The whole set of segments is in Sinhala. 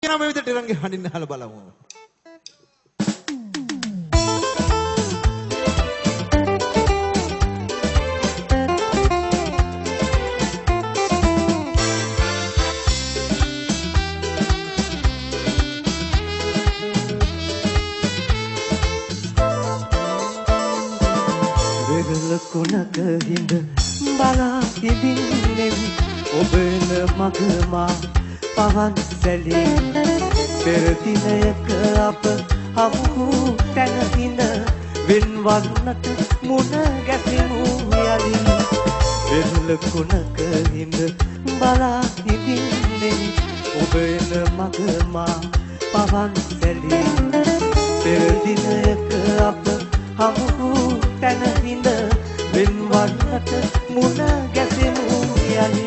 එක්කෙනා මේ විදිහට ඉරන්ගේ හඬින්න අහලා බලමු. කොනක හිඳ බලා ඉදින්නේ ඔබන මගමා පවන් සැලී පෙර දිනයක අප හමු තැන හිඳ වෙන්වන්නට මුණ ගැසෙමු යලි වෙරළ කොනක හිඳ බලා ඉදින්නේ ඔබන මගමා පවන් සැලී පෙර දිනයක අප හමු තැන හිඳ වෙන්වන්නට මුණ ගැසෙමු යලි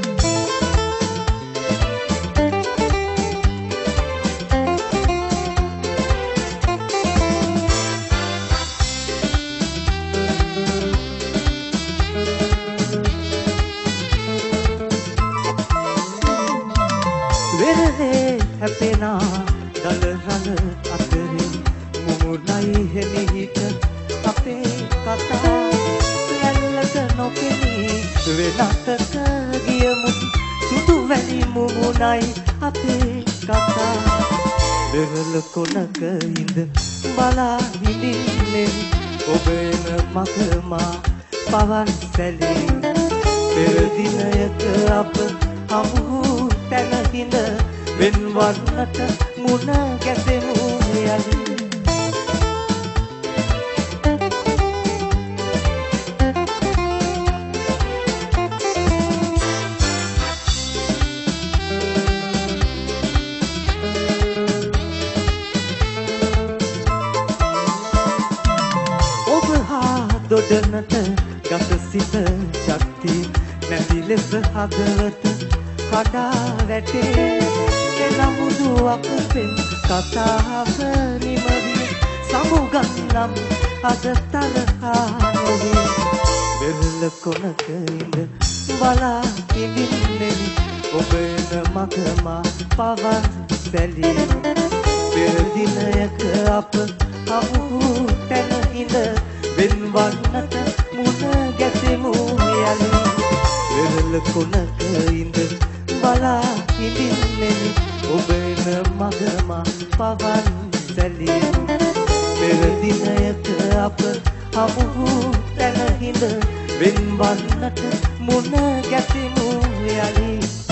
වෙරළේ හැපෙනා දල රළ අතරේ මුමුණයි හෙමිහිට අපේ කතා ඇල්ලක නොපෙනී වෙනතක ගියමුත් සුදු වැලි මුමුණයි අපේ කතා වෙරළ කොනක ඉඳ බලා හිඳින්නේ ඔබ එන මගමා පවන් සැලී පෙර දිනයක අප හමු තැන හිඳ වෙන්වන්නට මුණ ගැසෙමු යලි දොඩනට ගත සිත ශක්තිය නැති ලෙස හදවත කඩා වැටේ එනමුදු අපෙන් කතාව නිමවි සමුගන්නම් අද තරහා නොවේ වෙරළ කොනක ඉඳ බලා ඉඳින්නේ ඔබ එන මගමා පවන් සැලී පෙර දිනයක අප හමු තැන හිඳ වෙන්වන්නට මුණ ගැසෙමු යලි වෙරළ කොනක ඉඳ බලා ඉඳින්නේ ඔබ එන මගමා පවන් සැලී පෙර දිනයක අප හමු තැන හිඳ වෙන්වන්නට මුණ ගැසෙමු යලි